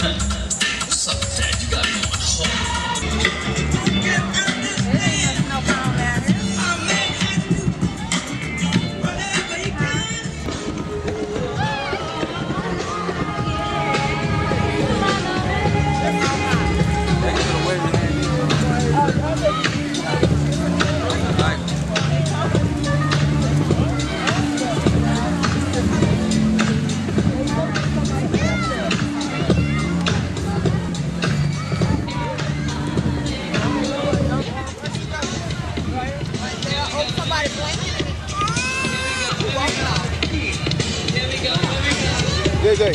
What's up, Dad? You got me on hold. JJ.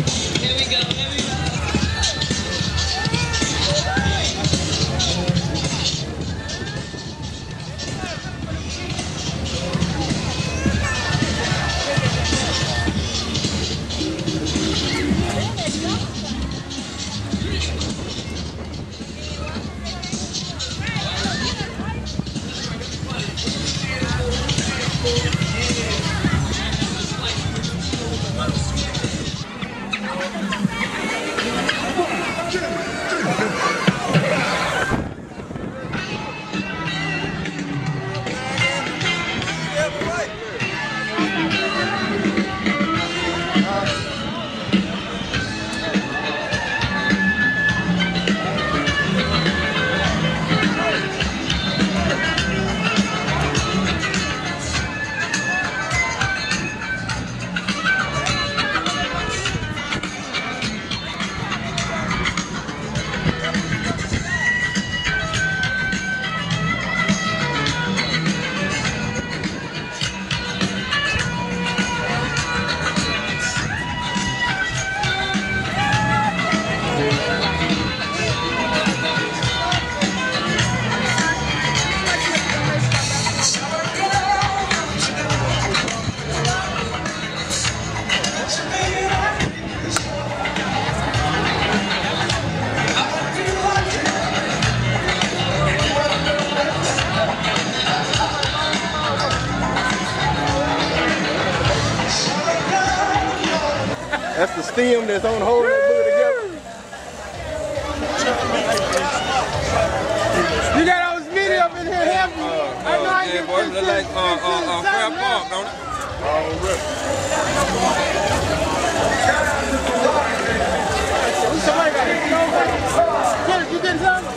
That's the stem that's on holding that booger together. You got all this media up in here helping me. I know I get this shit. Like fair pump, don't it? Somebody got it. Dennis, you getting something?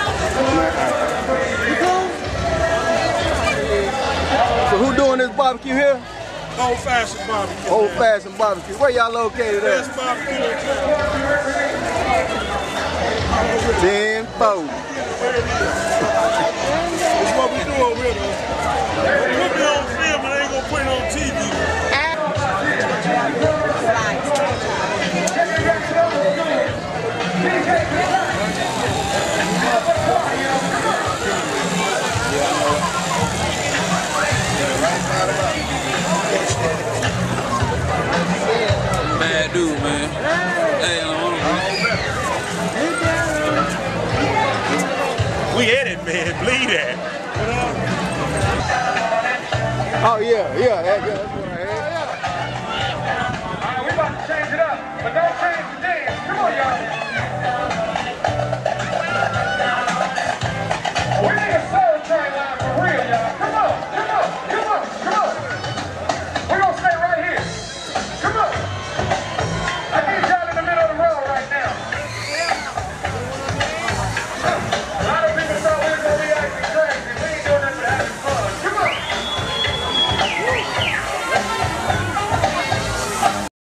You cool? So who doing this barbecue here? Old-fashioned barbecue. Old-fashioned barbecue. Where y'all located at? Best barbecue in town. 10-4. That's what we do over here, though. Put me on film and I ain't gonna put it on TV. Bad dude, man. Hey, I don't know. We had it, man. Bleed that. Oh, yeah, that's what